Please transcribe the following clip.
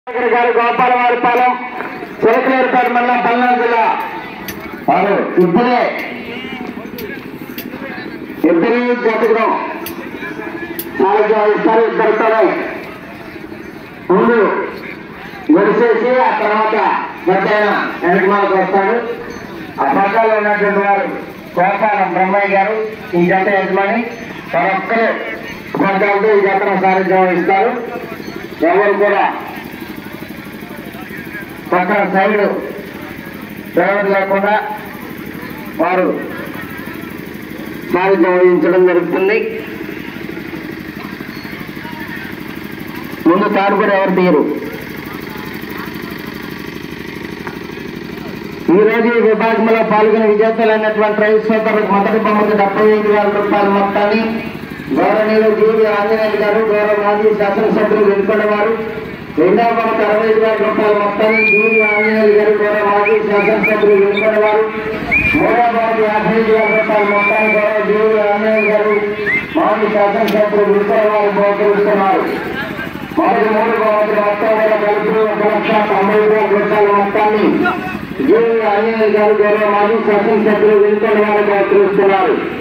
గారు గోపాలవారిపాలెం చిలకలేరుపేట మండలం పల్నాడు జిల్లా వారు ఇద్దరు జతకడం ఇస్తారు. ఇద్దరితోనే ముందు గడిచేసి ఆ తర్వాత గట్టైన వెనకమాలకు వస్తాడు. ఆ పక్కలో ఉన్నటువంటి వారు గోపాలం బ్రహ్మయ్య గారు ఈ జత యజమాని వారొక్కరు పద్దాలతో ఈ జతను సారథ్యం వహిస్తారు. ఎవరు కూడా పక్కన సైడ్ డ్రైవర్ లేకుండా వారు సారథ్యం వహించడం జరుగుతుంది. ముందు తాడు కూడా ఎవరు తీయరు. ఈ రోజు ఈ విభాగంలో పాల్గొని విజేతలైనటువంటి రైతు సోదరులకు మొదటి బొమ్మకు 75,000 రూపాయల మొత్తాన్ని గౌరవనీయులు జీవి ఆంజనేయులు గారు గౌరవ మాజీ శాసనసభ్యులు వెనుకొండవారు, రెండవ బొమ్మకు 65,000 రూపాయల మొత్తాన్ని జీవి ఆంజనేయులు గారు గౌరవ మాజీ శాసనసభ్యులు వెనుకొండవారు, మూడవ బొమ్మకు 55,000 రూపాయల మొత్తాన్ని గౌరవ జీవి ఆంజనేయులు గారు మాజీ శాసనసభ్యులు వెనుకొండవారు బహుకరిస్తున్నారు. మొదటి మూడు బొమ్మకు మొత్తం కూడా కలిపి 1,90,000 రూపాయల మొత్తాన్ని జీవి ఆంజనేయులు గారు గౌరవ మాజీ శాసనసభ్యులు వెనుకొండవారు బహుకరిస్తున్నారు.